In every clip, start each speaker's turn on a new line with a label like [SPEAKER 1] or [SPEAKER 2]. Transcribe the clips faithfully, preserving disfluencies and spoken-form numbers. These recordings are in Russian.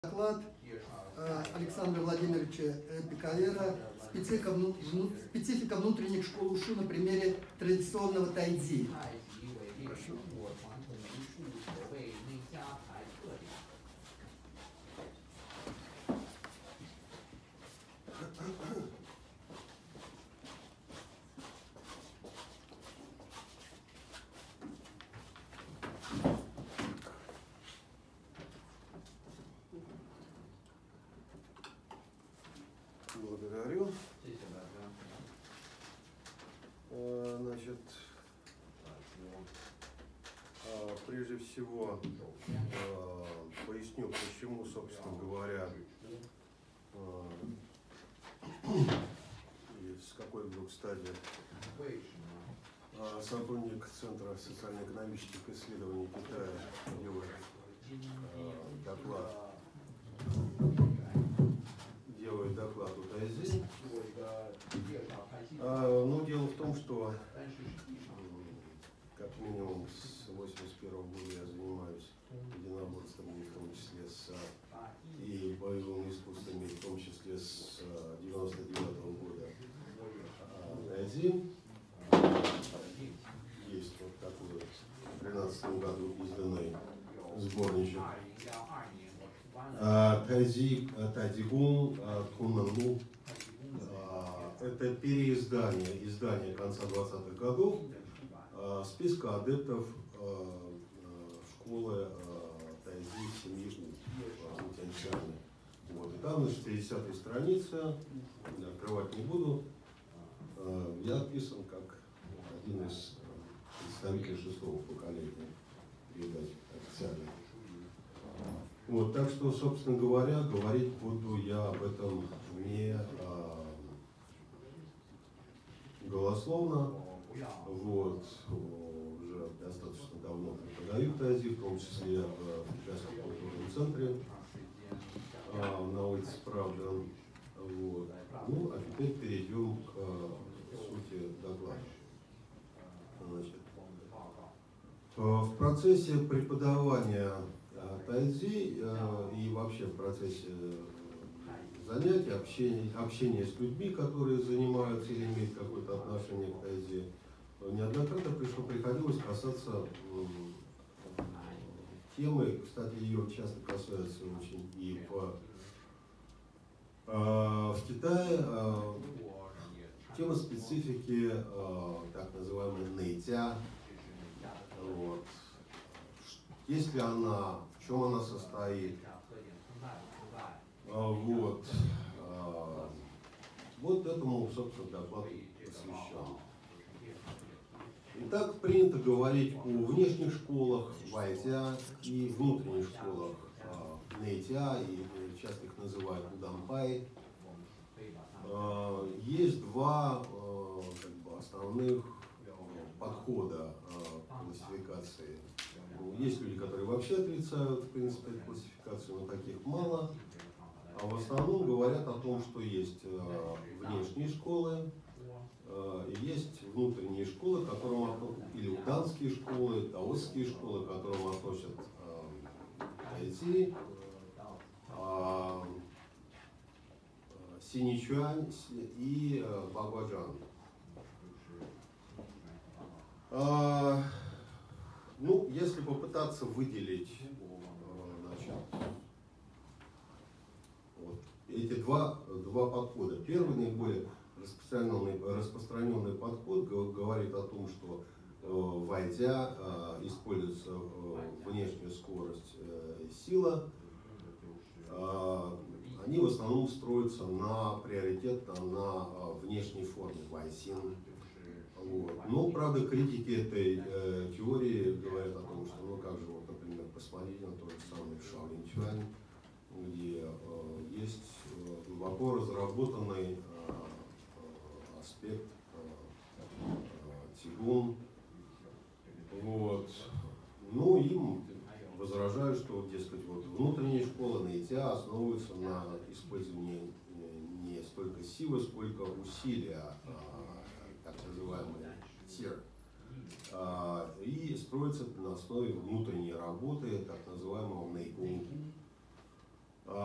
[SPEAKER 1] Доклад Александра Владимировича Пикалера «Специфика, вну, вну, специфика внутренних школ УШУ на примере традиционного тайцзи». Прошу.
[SPEAKER 2] Благодарю. Значит, прежде всего поясню, почему, собственно говоря, и с какой вдруг стадии сотрудник Центра социально-экономических исследований Китая делает доклад. делает доклад о тайцзи. А, но дело в том, что как минимум с восемьдесят первого года я занимаюсь единоборствами, в том числе с и боевыми искусствами, в том числе с девяносто девятого года тайцзи. Есть вот такой вот в тринадцатом году изданный сборничек. Тайцзи, Тайцзигун, Куннангу. Это переиздание, издание конца двадцатых годов списка адептов школы тайцзи семьи У. Вот. И там на шестидесятой странице, открывать не буду, я описан как один из представителей шестого поколения, передать официально. Вот, так что, собственно говоря, говорить буду я об этом не а, голословно. Вот, уже достаточно давно преподаю тайцзи, в том числе в Китайском культурном центре а, на улице Правды. Вот. Ну, а теперь перейдем к сути доклада. Значит, в процессе преподавания тайцзи и вообще в процессе занятий, общения, общения с людьми, которые занимаются или имеют какое-то отношение к тайцзи, неоднократно пришло, приходилось касаться темы, кстати, ее часто касаются очень и в, в Китае, тема специфики так называемой нэйцзя. Вот. Есть ли она, в чем она состоит? Вот, вот этому, собственно, доклад посвящен. Итак, принято говорить о внешних школах вайцзя и внутренних школах нэйцзя, и часто их называют уданпай. Есть два как бы, основных подхода классификации. Есть люди, которые вообще отрицают, в принципе, эту классификацию, но таких мало. А в основном говорят о том, что есть э, внешние школы, э, есть внутренние школы, которым или уданские школы, даосские школы, к которым относят э, тайцзи, э, синичуань и э, баобаджан. Э, Ну, если попытаться выделить значит, вот, эти два, два подхода. Первый, наиболее распространенный, распространенный подход говорит о том, что э, вайцзя э, используется э, внешняя скорость, э, сила. Э, они в основном строятся на приоритетно на э, внешней форме вайсин. Вот. Но, правда, критики этой э, теории говорят о том, что, ну как же, вот, например, посмотрите на тот же самый Шаолинь-Чуань, где э, есть э, глубоко разработанный э, аспект э, э, цигун. Вот. Ну, им возражают, что, дескать, вот внутренняя школа нэйцзя основывается на использовании не столько силы, сколько усилия, так называемый тир, и строится на основе внутренней работы, так называемого нэйгун.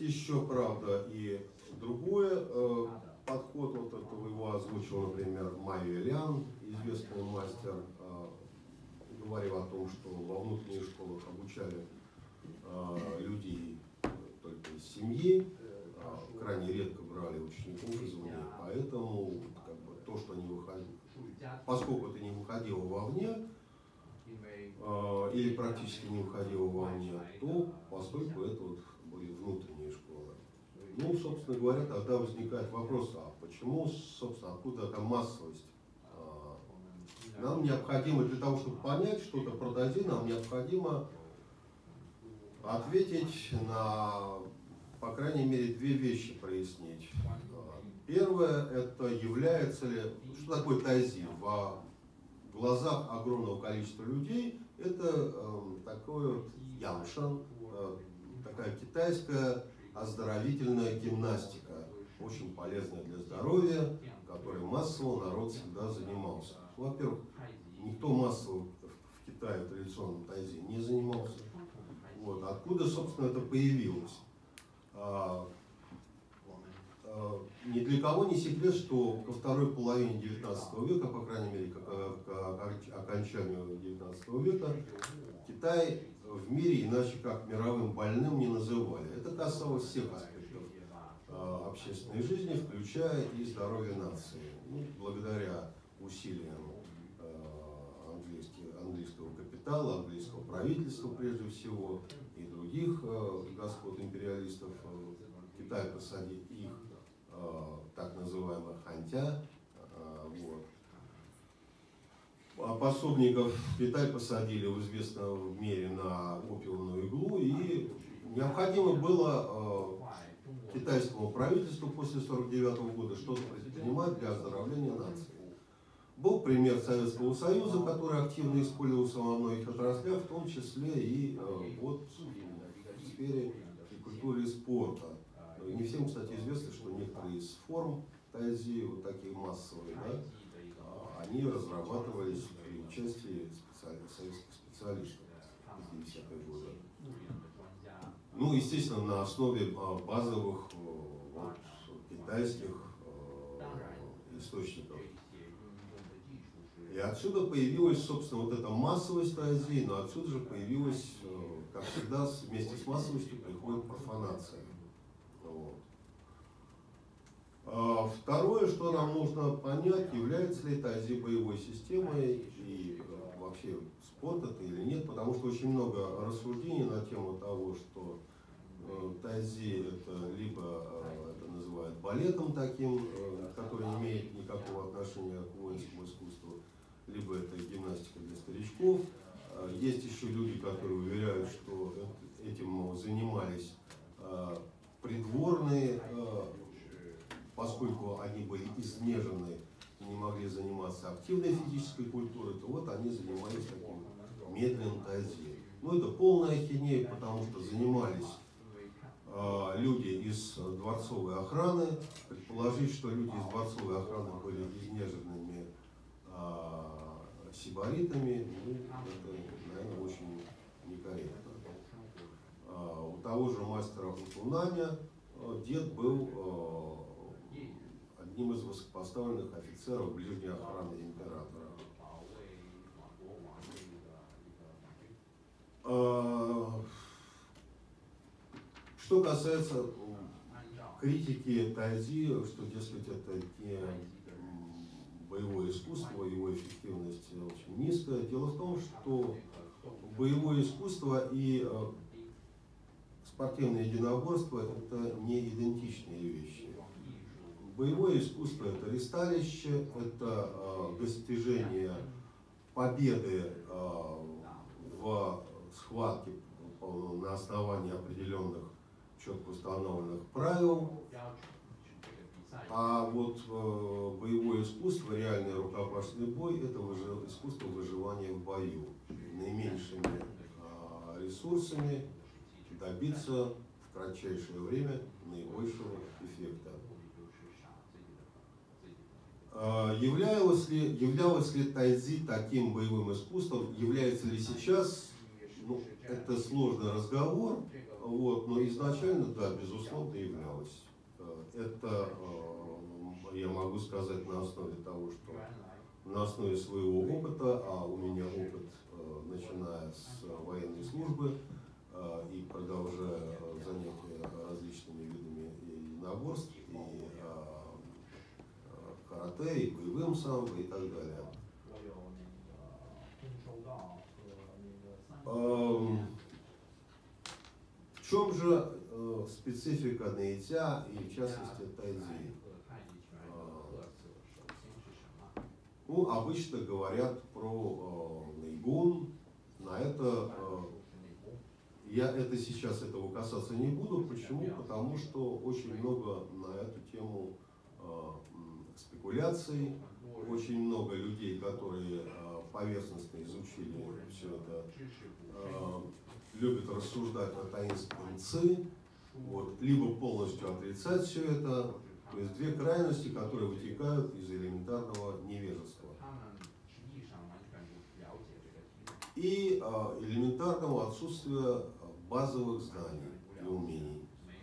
[SPEAKER 2] еще, правда, и другой э, подход, вот этого его озвучил, например, Майю Лян, известный мастер, э, говорил о том, что во внутренних школах обучали э, людей только из семьи, э, крайне редко брали учеников извне, поэтому как бы, то, что они выходили, поскольку это не выходило вовне, э, или практически не выходило вовне, то поскольку это вот были внутренние школы. Ну, собственно говоря, тогда возникает вопрос, а почему, собственно, откуда эта массовость? Нам необходимо, для того, чтобы понять что-то про Дайзи, нам необходимо ответить на, по крайней мере, две вещи прояснить. Первое, это является ли, что такое Дайзи? В глазах огромного количества людей это э, такое яншан, э, такая китайская оздоровительная гимнастика, очень полезная для здоровья, которой массово народ всегда занимался. Во-первых, никто массово в Китае в традиционном тайзи не занимался. Вот. Откуда, собственно, это появилось? А, а, ни для кого не секрет, что ко второй половине девятнадцатого века, по крайней мере, к, к, к окончанию девятнадцатого века, Китай в мире иначе как мировым больным не называли. Это касалось всех аспектов а, общественной жизни, включая и здоровье нации. Ну, благодаря усилиям э, английского капитала, английского правительства прежде всего и других э, господ империалистов, э, Китай посадил их э, так называемых хантя, э, вот. А пособников Китай посадили в известном мере на опиумную иглу, и необходимо было э, китайскому правительству после сорок девятого года что-то предпринимать для оздоровления нации. Был пример Советского Союза, который активно использовался во многих отраслях, в том числе и э, вот, в сфере физкультуры и спорта. Не всем, кстати, известно, что некоторые из форм тайзи, вот такие массовые, да, они разрабатывались при участии специальных советских специалистов в пятидесятые годы. Ну, естественно, на основе базовых вот, китайских э, источников. И отсюда появилась, собственно, вот эта массовость тайзи, но отсюда же появилась, как всегда, вместе с массовостью приходит профанация. Вот. А второе, что нам нужно понять, является ли тайзи боевой системой и вообще спорт это или нет, потому что очень много рассуждений на тему того, что тайзи это либо это называют балетом таким, который не имеет никакого отношения к воинскому искусству, либо это гимнастика для старичков. Есть еще люди, которые уверяют, что этим занимались придворные, поскольку они были изнежены и не могли заниматься активной физической культурой, то вот они занимались таким медленным тайзи. Ну это полная ахинея, потому что занимались люди из дворцовой охраны. Предположить, что люди из дворцовой охраны были изнеженными а, сибаритами, ну, это, наверное, очень некорректно. А, у того же мастера Утунаня дед был а, одним из высокопоставленных офицеров ближней охраны императора. А, что касается критики тайзи, что, дескать, это не боевое искусство, его эффективность очень низкая. Дело в том, что боевое искусство и спортивное единоборство – это не идентичные вещи. Боевое искусство – это ристалище, это достижение победы в схватке на основании определенных четко установленных правил, а вот э, боевое искусство, реальный рукопашный бой, это выжив, искусство выживания в бою, наименьшими э, ресурсами добиться в кратчайшее время наибольшего эффекта. Э, являлось ли, являлось ли тайзи таким боевым искусством, является ли сейчас, ну, это сложный разговор. вот, но изначально, да, безусловно, являлось. Это я могу сказать на основе того, что на основе своего опыта, а у меня опыт, начиная с военной службы и продолжая занятия различными видами единоборств, и карате, и боевым самбо, и так далее. В чем же специфика нэйця и, в частности, тайцзи? Ну, обычно говорят про нэйгун. На это я это сейчас этого касаться не буду. Почему? Потому что очень много на эту тему спекуляций, очень много людей, которые поверхностно изучили все это, любят рассуждать о таинственном ци, вот, либо полностью отрицать все это. То есть две крайности, которые вытекают из элементарного невежества и э, элементарного отсутствия базовых знаний и умений.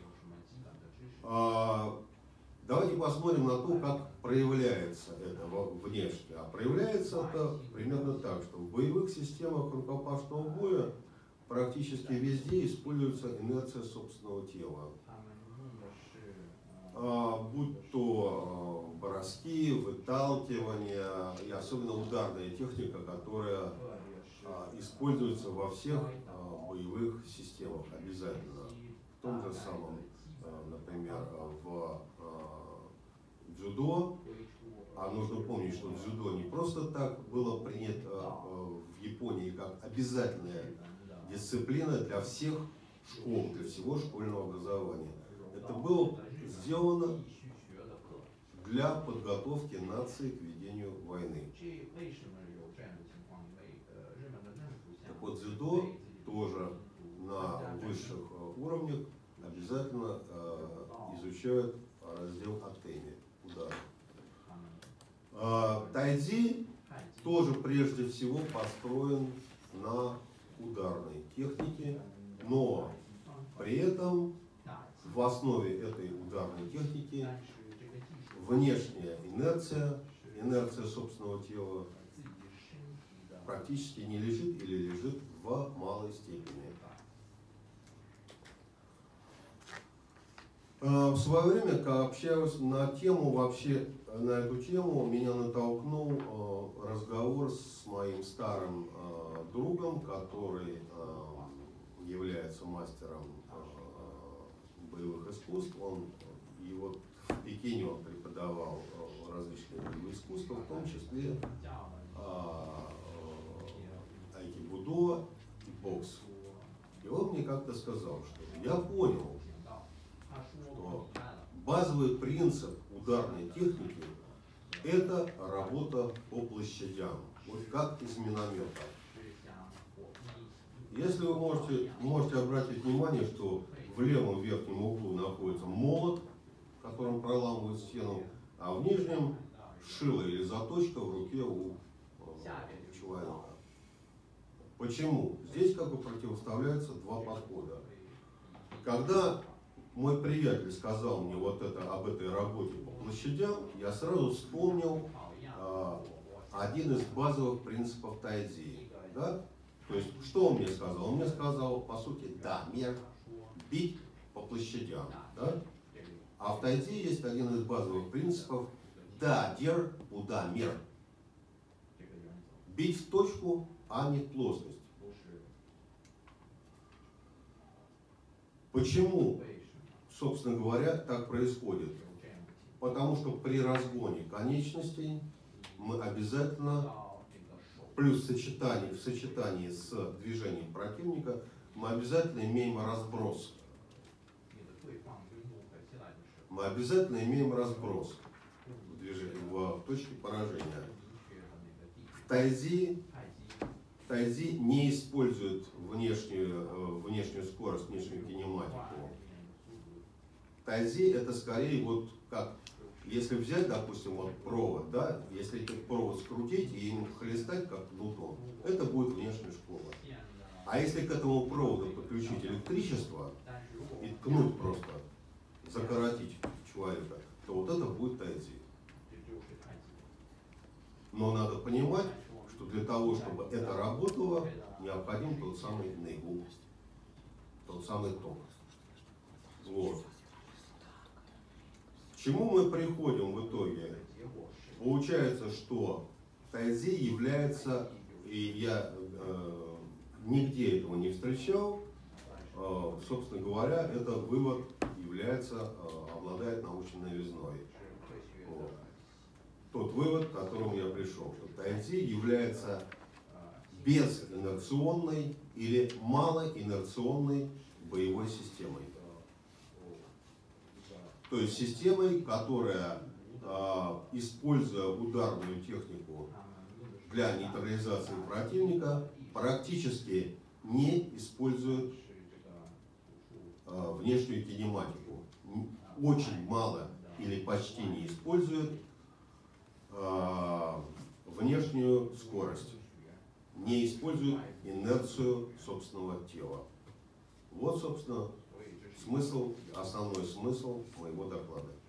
[SPEAKER 2] А, давайте посмотрим на то, как проявляется это внешне. А проявляется это примерно так, что в боевых системах рукопашного боя практически везде используется инерция собственного тела. А, будь то а, броски, выталкивание и особенно ударная техника, которая а, используется во всех а, боевых системах обязательно. В том же самом, а, например, в а, дзюдо. А нужно помнить, что дзюдо не просто так было принято а, в Японии как обязательная дисциплина для всех школ, для всего школьного образования. Это было сделано для подготовки нации к ведению войны. Так вот, дзюдо тоже на высших уровнях обязательно э, изучают раздел атеми, удар. Э, тайцзи тоже прежде всего построен на ударной технике, но при этом в основе этой ударной техники внешняя инерция, инерция собственного тела практически не лежит или лежит в малой степени. В свое время, когда общаюсь на тему, вообще на эту тему, меня натолкнул разговор с моим старым другом, который является мастером боевых искусств. Он, и вот в Пекине он преподавал различные боевые искусства, в том числе айкидо и бокс. И он мне как-то сказал, что я понял, что базовый принцип ударной техники – это работа по площадям, вот как из миномета. Если вы можете, можете обратить внимание, что в левом верхнем углу находится молот, которым проламывают стену, а в нижнем шило или заточка в руке у человека. Почему? Здесь как бы противоставляются два подхода. Когда мой приятель сказал мне вот это, об этой работе по площадям, я сразу вспомнил а, один из базовых принципов тайцзи. Да? То есть, что он мне сказал? Он мне сказал, по сути, да, мер, бить по площадям. Да? А в тайцзи есть один из базовых принципов, да, дер, уда, мер. Бить в точку, а не в плоскость. Почему, собственно говоря, так происходит? Потому что при разгоне конечностей мы обязательно, плюс в сочетании, в сочетании с движением противника, мы обязательно имеем разброс. Мы обязательно имеем разброс в, движении, в точке поражения. В тайцзи, тайцзи не использует внешнюю, внешнюю скорость, внешнюю кинематику. Тайцзи это скорее вот как, если взять, допустим, вот провод, да, если этот провод скрутить и им хлестать как кнутом, это будет внешняя школа. А если к этому проводу подключить электричество и ткнуть просто, закоротить человека, то вот это будет тайцзи. Но надо понимать, что для того, чтобы это работало, необходим тот самый нэйгу, тот самый ток. Вот. К чему мы приходим в итоге? Получается, что тайцзи является, и я э, нигде этого не встречал, э, собственно говоря, этот вывод является, э, обладает научной новизной. Вот. Тот вывод, к которому я пришел, что тайцзи является безинерционной или малоинерционной боевой системой. То есть системой, которая, э, используя ударную технику для нейтрализации противника, практически не использует э, внешнюю кинематику. Очень мало или почти не использует э, внешнюю скорость. Не использует инерцию собственного тела. Вот, собственно, смысл, основной смысл моего доклада.